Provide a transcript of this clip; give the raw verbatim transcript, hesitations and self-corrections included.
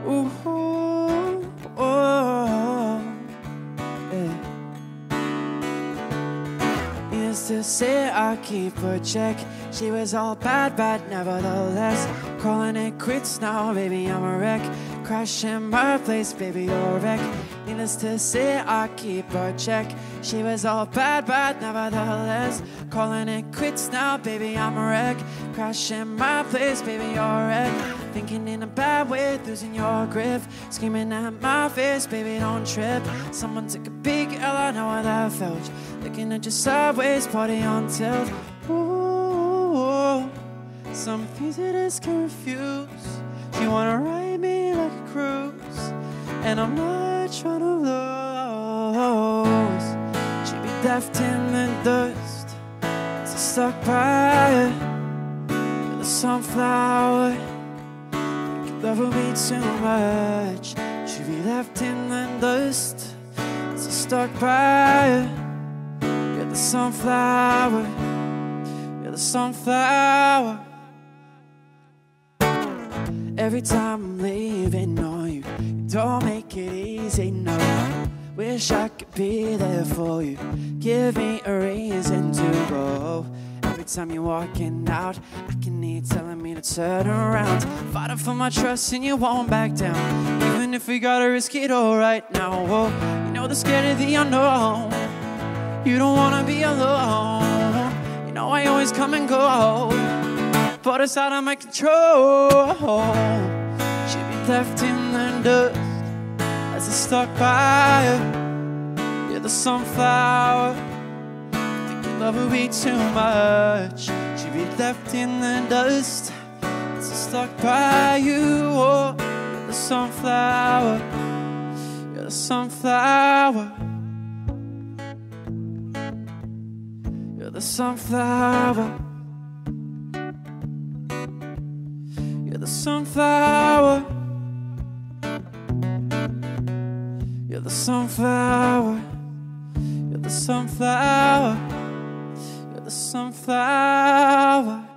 Ooh, oh, yeah. Used to say I keep her check. She was all bad, but nevertheless, calling it quits now, baby, I'm a wreck. Crashing my place, baby, you're a wreck. Needless to say, I keep her check. She was all bad, but nevertheless, calling it quits now, baby, I'm a wreck. Crashing my place, baby, you're a wreck. Thinking in a bad way, losing your grip. Screaming at my face, baby, don't trip. Someone took a big L, I know how that felt. Looking at your sideways, party on tilt. Ooh, some things you just can't refuse. You wanna ride me like a cruise, and I'm not trying to lose. She'd be left in the dust, so stuck by her. You're the sunflower, think love will be too much. She'd be left in the dust, so stuck by her. You're the sunflower, you're the sunflower. Every time I'm leaving on you, you don't make it easy, no. Wish I could be there for you, give me a reason to go. Every time you're walking out, I can hear you telling me to turn around. Fighting for my trust and you won't back down, even if we gotta risk it all right now. Oh, you know they're scared of the unknown, you don't wanna be alone. You know I always come and go, but it's out of my control. She'd be left in the dust as I stuck by her. You're the sunflower, think your love would be too much. She'd be left in the dust as I stuck by you. Oh, you're the sunflower, you're the sunflower, you're the sunflower. You're the sunflower, you're the sunflower, you're the sunflower, you're the sunflower.